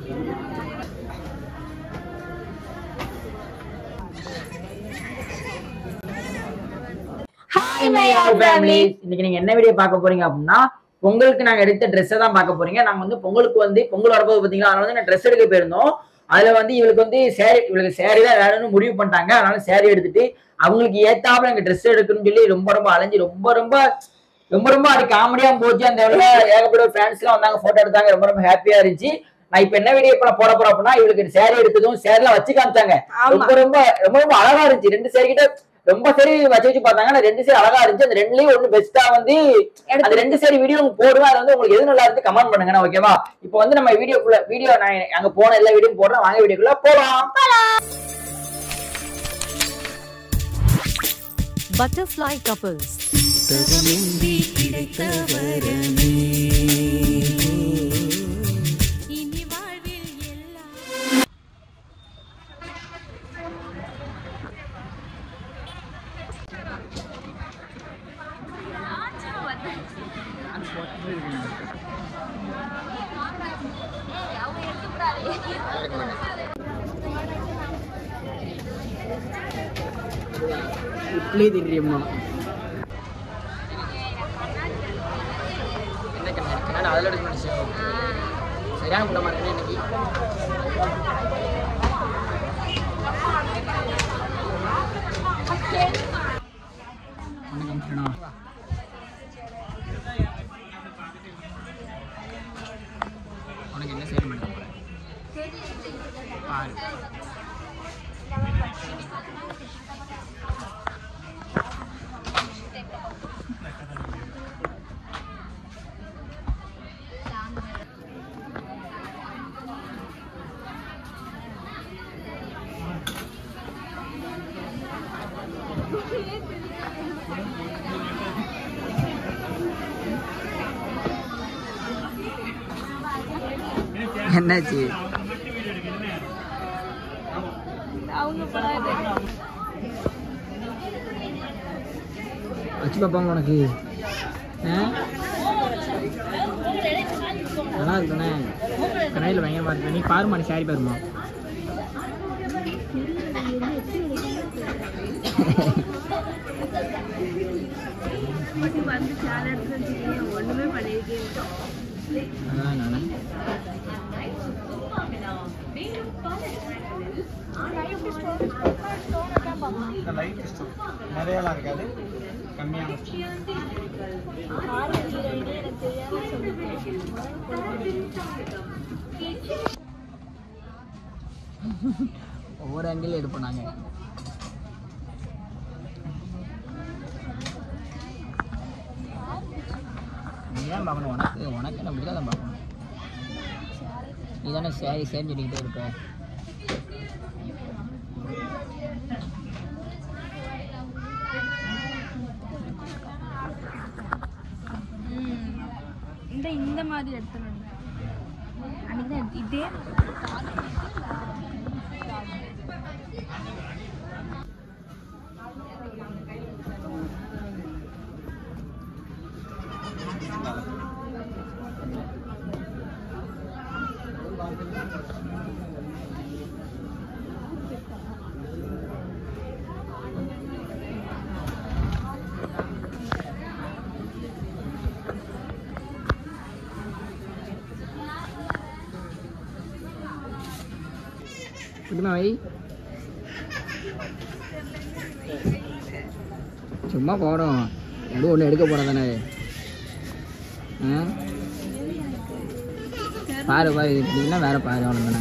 Hi my all families. இன்னைக்கு நீங்க என்ன வீடியோ பார்க்க போறீங்க அப்படின்னா பொங்கலுக்கு நாங்க எடுத்த ட்ரெஸ்ஸை தான் பார்க்க போறீங்க. நாங்க வந்து பொங்கலுக்கு வந்து பொங்கல் வரப்போது பாத்தீங்களா, அதனால வந்து நான் ட்ரெஸ் எடுக்க போயிருந்தோம். அதுல வந்து இவளுக்கு வந்து சேரீ தான் வேணும்னு முடிவு பண்ணிட்டாங்க. அதனால சேரீ எடுத்துட்டு அவங்களுக்கு ஏத்தாப்புல எங்க ட்ரெஸ் எடுக்கணும்னு சொல்லி ரொம்ப அலைஞ்சு ரொம்ப அது காமெடியா போச்சு. அந்த ஏகப்பட்ட ஃபேன்ஸ் எல்லாம் வந்தாங்க, போட்டோ எடுத்தாங்க, ரொம்ப ஹாப்பியா இருந்துச்சு. நான் இப்ப என்ன வீடியோ இப்ப போட போறேன் அப்படின்னா இவளுக்கு சேரீ எடுத்ததும் சேரீலாம் வச்சு காமிச்சாங்க. ரொம்ப அழகா இருந்துச்சு. 2 சேரீ கிட்ட ரொம்ப சரி வச்சு பார்த்தாங்க. 2 சேரீ அழகா இருந்துச்சு. அந்த 2லயும் ஒண்ணு பெஸ்டா வந்து அந்த 2 சேரீ வீடியோ போடுவேன். அது வந்து உங்களுக்கு எது நல்லா இருக்கு கமெண்ட் பண்ணுங்க, ஓகேவா? இப்போ வந்து நம்ம வீடியோ நான் அங்க போன எல்லா வீடியோ போடுறேன். வாங்க வீடியோக்குள்ள போலாம். Butterfly couples. இட்லி திரியுமா என்ன அதில் எடுக்க முடியும். சரியான கூட்டமாக இருக்கு இன்னைக்கு. உனக்கு என்ன செய்ய மாட்டேன் பாரு. என்னாச்சு? வச்சு பார்ப்பாங்க உனக்கு நல்லா இருக்குண்ணே. கடையில் பயங்கரமா இருக்கு. நீ பாருமா, நீ சாரி பாருமா. நிறையலாம் இருக்காது, கம்மியான ஒவ்வொரு ஆங்கிள் எடுப்போம் நாங்க. நீதான் பார்க்கணும். உனக்கு நம்ம தான் பார்க்கணும். நீ தானே சேரி சொல்லிக்கிட்டே இருப்ப. இந்த மாதிரி எடுத்துட்டு அன்னைக்குதான் இதே சும்மா போகிறோம். எதுவும் ஒன்று எடுக்க போகிறோம் தானே. பாரு இப்படின்னா வேற பாரு. அவ்வளோ தானே.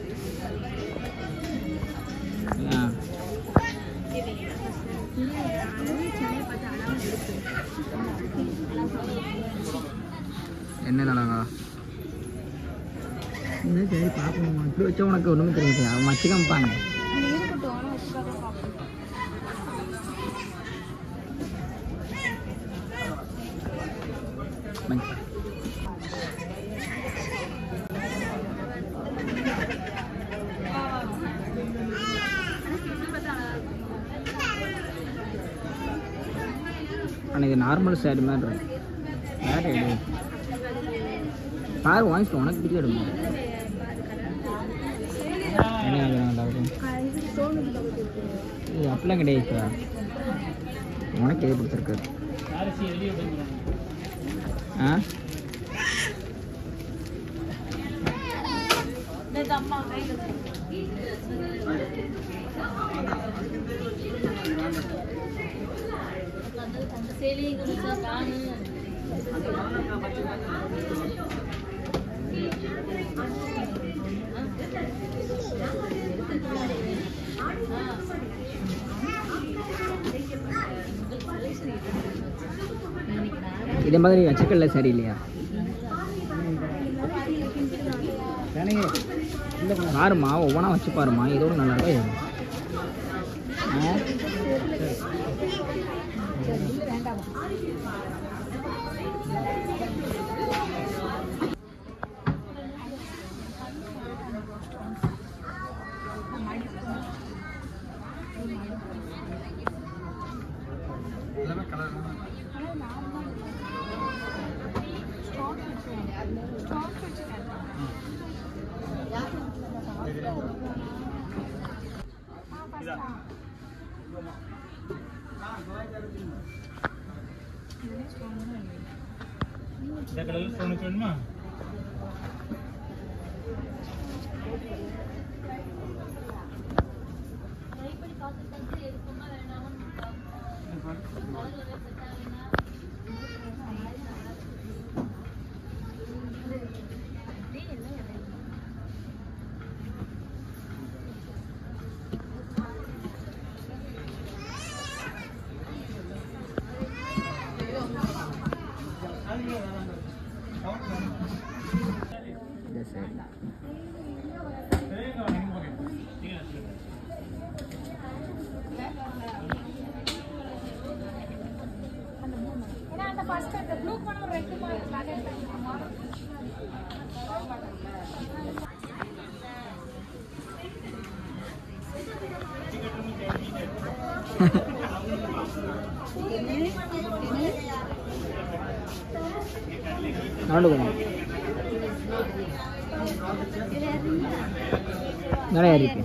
என்ன நடங்கா என்ன சரி பார்க்கணும். இப்படி வச்சா உனக்கு ஒன்றுமே தெரியாது. அவன் வச்சு காமிப்பாங்க. அன்னைக்கு நார்மல் சேரீ மாதிரி இருக்கு. வேறு எடு பாரு, வாங்கிட்டு உனக்கு பிடிச்சி எடுங்க. என்ன இது அப்படிலாம் கிடையாது. உனக்கு எது பிடிச்சிருக்காரு? ஆ இதே மாதிரி வச்சக்கல்ல சரி இல்லையா? பாருமா, ஒவ்வொன்றா வச்சு பாருமா, இதோட நல்லா இருக்கும். நிறைய இருக்கு.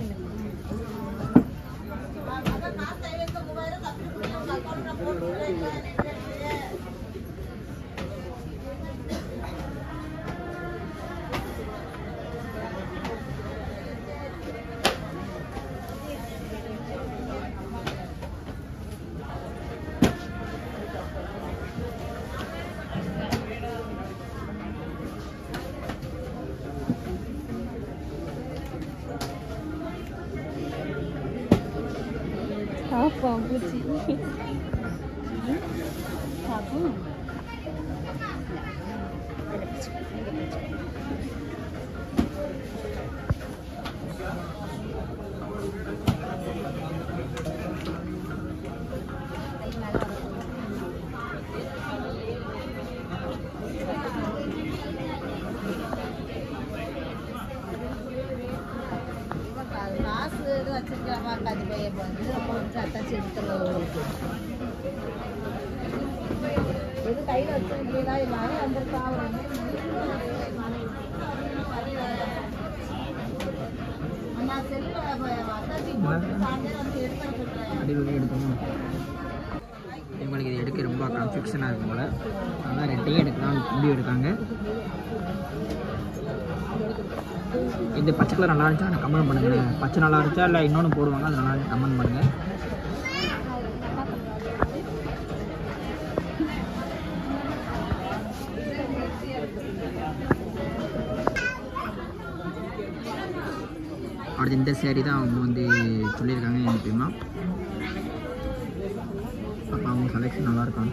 இவங்களுக்கு இது எடுக்க ரொம்ப கன்ஃபியூஷனாக இருக்கும் போல, அதனால் ரெண்டையும் எடுக்கலாம் முடிவு எடுக்காங்க. இந்த பச்சை கலர் நல்லா இருந்துச்சா எனக்கு கமெண்ட் பண்ணுங்கள். பச்சை நல்லா இருந்துச்சா இல்லை இன்னொன்று போடுவாங்க, அது நல்லா கமெண்ட் பண்ணுங்கள். அடுத்து இந்த சேரீ தான் அவங்க வந்து சொல்லியிருக்காங்க எனக்கு தெரியுமா. அப்போ அவங்க செலெக்ஷன் நல்லாயிருக்கும்.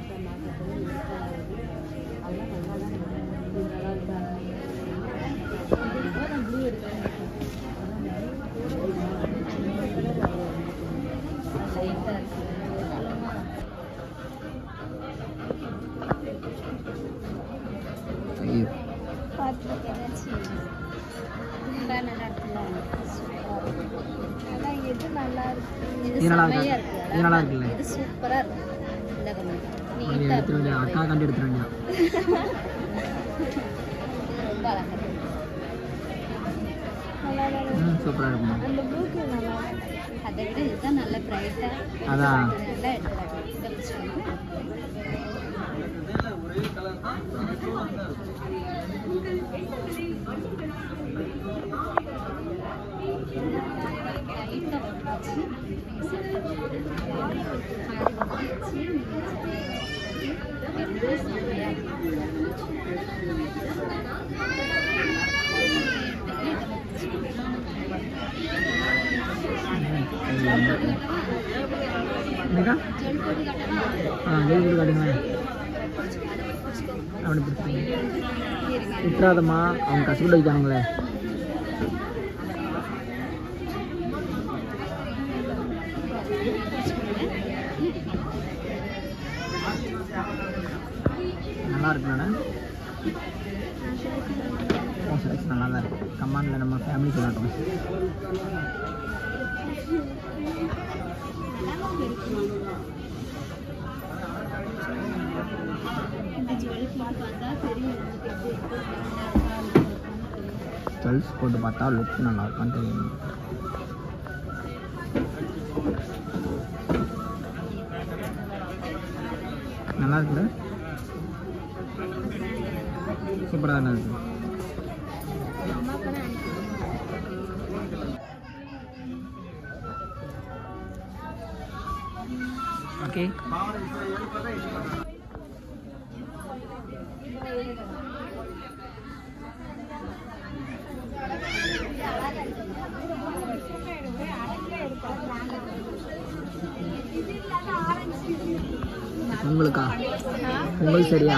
இது நல்லா இருக்குல்ல, இது சூப்பரா இருக்கு. இந்த எடுத்துருங்க, அக்கா கண்டு எடுத்துருங்க. ரொம்ப அழகா சூப்பரா இருக்கும். அந்த ப்ளூக்கு நல்லா அதை விட இதுதான் நல்ல பிரைட்டா அதான் நல்லா எடுக்கலாம். என்னக்கா ஜெயில் போட்டு காட்டுங்க. அப்படி விட்டுறாதம்மா, அவங்க கஷ்டப்பட்டு வைக்கானுங்களே. நல்லா இருக்குண்ணா, செலக்ஷன் நல்லா தான் இருக்கு. கமாண்டில் நம்ம ஃபேமிலி சொல்லட்டும். ஜுவல்ஸ் போட்டு பார்த்தா லுக் நல்லா இருக்கான்னு தெரியும். நல்லா இருக்குல்ல, சூப்பராக தானே இருக்கு. ஓகே உங்களுக்கா? உங்களுக்கு சரியா?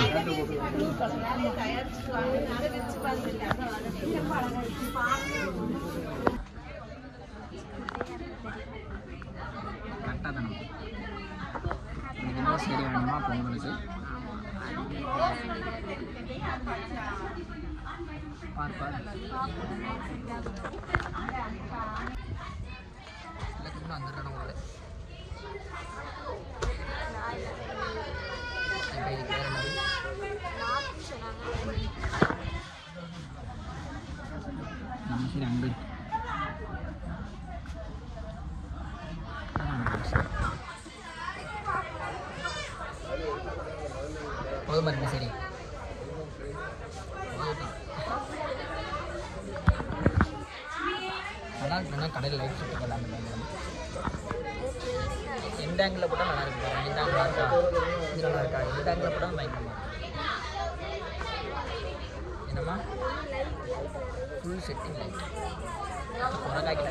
கரெக்டாக தானே என்ன சரி வேணுமா பொங்கலுக்கு? பார்ப்பார் அந்த இடம் உள்ள நம்ம சரி அங்கே போதுமா இருக்கு. சரி நல்லா இருக்குன்னா கடையில் லைட் சுட்டு போடலாம். எந்த ஆங்கிளில் போட்டால் நல்லா இருக்கு. இந்த ஆங்கிள் இருக்கா, இது நல்லா இருக்கா, எந்த ஆங்கிளில் போட்டால் பயங்கரமா என்னம்மா ஃபுல் செட்டிங் லைட் உனக்காக்கி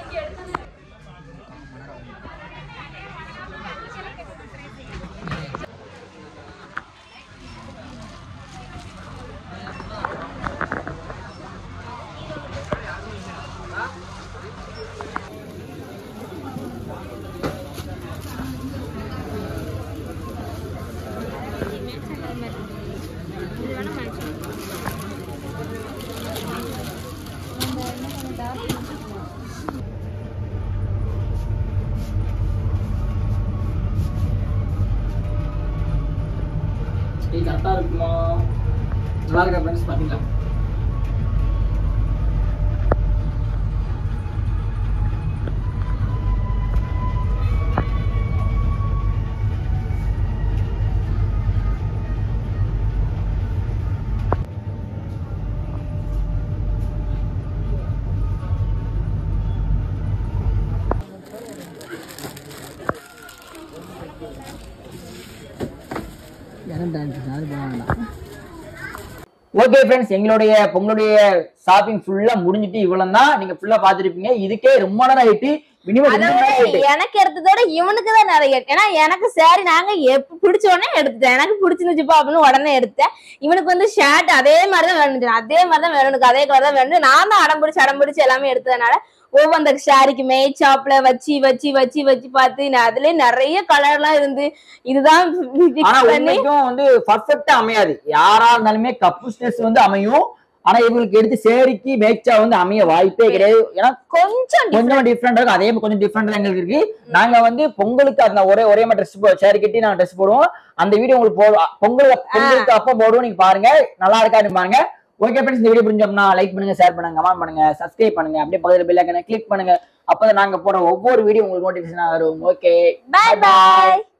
கரெக்டாக இருக்குமா? நல்லா இருக்கா ஃப்ரெண்ட்ஸ்? பார்த்தீங்களா ஓகே ஃப்ரெண்ட்ஸ், எங்களுடைய ஷாப்பிங் ஃபுல்லா முடிஞ்சிட்டு இவ்வளவு தான். நீங்க ஃபுல்லா பாத்துருப்பீங்க. இதுக்கே ரொம்ப நேரம் ஆயிட்டு. எனக்கு எடுத்ததோட இவனுக்கு தான் நிறைய. ஏன்னா எனக்கு சாரி நாங்க பிடிச்ச உடனே எடுத்துட்டேன். எனக்கு பிடிச்சிருந்துச்சுப்பா அப்படின்னு உடனே எடுத்தேன். இவனுக்கு வந்து ஷர்ட் அதே மாதிரிதான் வேணும், அதே மாதிரிதான் வேணும், அதே கலர் தான் வேணும். நான் தான் அடம் பிடிச்சு எல்லாமே எடுத்ததுனால ஒவ்வொரு ஷாரிக்கு மேட் ஷாப்ல வச்சு வச்சு வச்சு வச்சு பார்த்து அதுலயே நிறைய கலர் எல்லாம் இருந்து இதுதான் வந்து பர்ஃபெக்ட்டா அமையாது. யாரா இருந்தாலுமே கப்பு ஸ்டெஸ் வந்து அமையும். ஆனா இவங்களுக்கு எடுத்து சேரிக்கு மேட்சா வந்து அமைய வாய்ப்பே கிடையாது. ஏன்னா கொஞ்சம் டிஃப்ரெண்டா இருக்கும். அதே கொஞ்சம் டிஃப்ரெண்டா எங்களுக்கு இருக்கு. நாங்க வந்து பொங்கலுக்கு அந்த ஒரே மாதிரி ட்ரெஸ் சேரி கட்டி நாங்க ட்ரெஸ் போடுவோம். அந்த வீடியோ உங்களுக்கு பொங்கலுக்கு அப்ப போடுவோம். நீங்க பாருங்க, நல்லா இருக்கான்னு பாருங்க. ஓகே ஃப்ரெண்ட்ஸ், இந்த வீடியோ புரிஞ்சோம்னா லைக் பண்ணுங்க, ஷேர் பண்ணுங்க, கமெண்ட் பண்ணுங்க, சப்ஸ்கிரைப் பண்ணுங்க, அப்படியே பக்கத்துல பெல் ஐகானை கிளிக் பண்ணுங்க. அப்பதான் நாங்க போற ஒவ்வொரு வீடியோ உங்களுக்கு நோட்டிபிகேஷன் வரும். ஓகே, பாய் பாய்.